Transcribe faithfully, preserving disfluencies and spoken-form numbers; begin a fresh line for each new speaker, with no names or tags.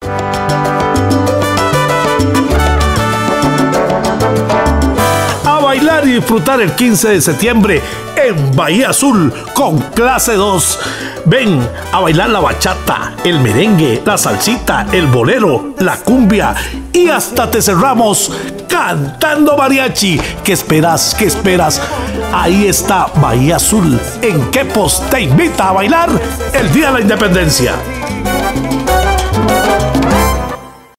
A bailar y disfrutar el quince de septiembre en Bahía Azul con Clase dos. Ven a bailar la bachata, el merengue, la salsita, el bolero, la cumbia y hasta te cerramos cantando mariachi. ¿Qué esperas? ¿Qué esperas? Ahí está Bahía Azul en Quepos. Te invita a bailar el Día de la Independencia.